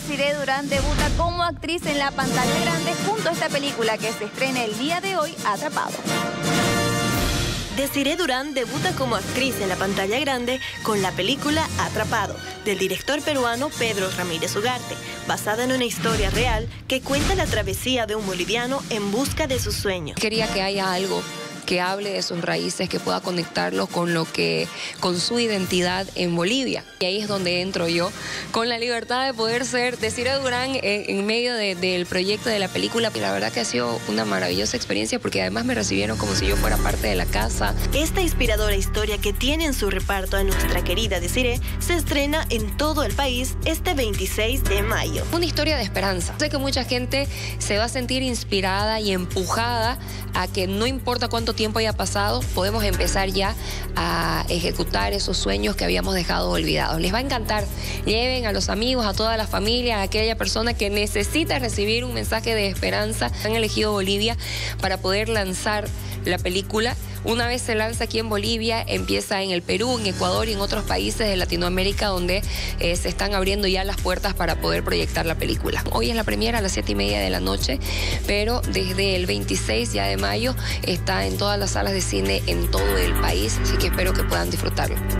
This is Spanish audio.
Desiree Durán debuta como actriz en la pantalla grande junto a esta película que se estrena el día de hoy, Atrapado. Desiree Durán debuta como actriz en la pantalla grande con la película Atrapado, del director peruano Pedro Ramírez Ugarte, basada en una historia real que cuenta la travesía de un boliviano en busca de sus sueños. Quería que haya algo que hable de sus raíces, que pueda conectarlo con su identidad en Bolivia. Y ahí es donde entro yo, con la libertad de poder ser Desiree Durán en medio del proyecto de la película. Y la verdad que ha sido una maravillosa experiencia porque además me recibieron como si yo fuera parte de la casa. Esta inspiradora historia que tiene en su reparto a nuestra querida Desiree se estrena en todo el país este 26 de mayo. Una historia de esperanza. Sé que mucha gente se va a sentir inspirada y empujada a que no importa cuánto tiempo haya pasado, podemos empezar ya a ejecutar esos sueños que habíamos dejado olvidados. Les va a encantar. Lleven a los amigos, a toda la familia, a aquella persona que necesita recibir un mensaje de esperanza. Han elegido Bolivia para poder lanzar la película. Una vez se lanza aquí en Bolivia, empieza en el Perú, en Ecuador y en otros países de Latinoamérica donde se están abriendo ya las puertas para poder proyectar la película. Hoy es la premiera a las 7:30 de la noche, pero desde el 26 ya de mayo está en todas las salas de cine en todo el país, así que espero que puedan disfrutarlo.